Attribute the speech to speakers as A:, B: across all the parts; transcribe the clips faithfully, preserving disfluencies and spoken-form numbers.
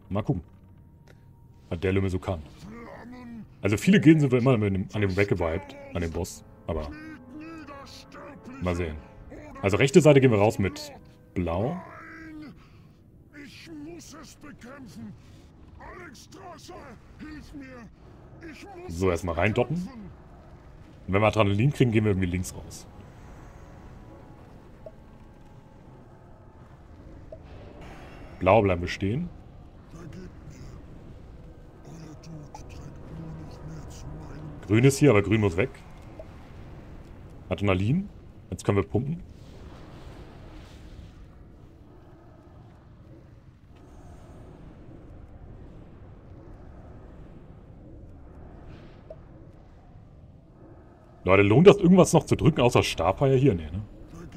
A: Mal gucken, was der Lümmel so kann. Also viele Gilden sind wir immer mit dem, an dem weggewiped, an dem Boss. Aber mal sehen. Also rechte Seite gehen wir raus mit Blau.
B: Ich muss es bekämpfen. Alexstrasser, hilf mir. Ich muss
A: So, erstmal reindoppen. Und wenn wir Adrenalin kriegen, gehen wir irgendwie links raus. Blau bleiben wir stehen. Grün ist hier, aber grün muss weg. Adrenalin. Jetzt können wir pumpen. Leute, lohnt das irgendwas noch zu drücken, außer Starfire hier? Nee, ne?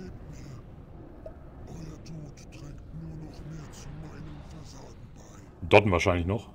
A: Dotten wahrscheinlich noch.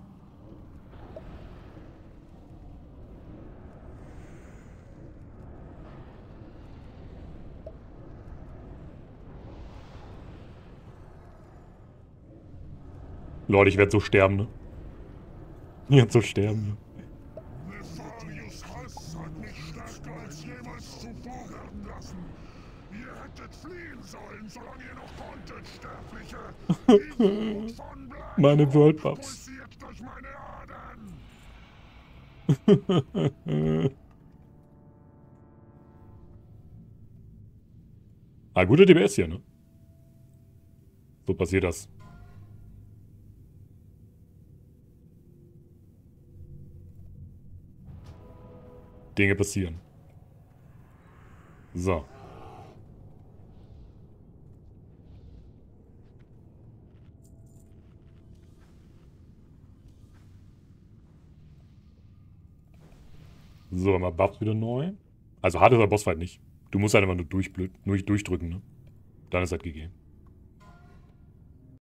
A: Leute, ich werde so sterben, ne? Ich werde so sterben, ne?
B: Mephidius Hass hat mich stärker als jemals zuvor werden lassen. Ihr hättet fliehen sollen, solange ihr noch konntet, Sterbliche. Die Wut von Black
A: Meine World Buffs.
B: pulsiert durch meine Adern.
A: Ah, guter D B S hier, ne? So passiert das. Dinge passieren. So. So, mal Buffs wieder neu. Also hart ist der Bossfight nicht. Du musst halt immer nur, durchblö- nur durchdrücken, ne? Dann ist halt gegeben.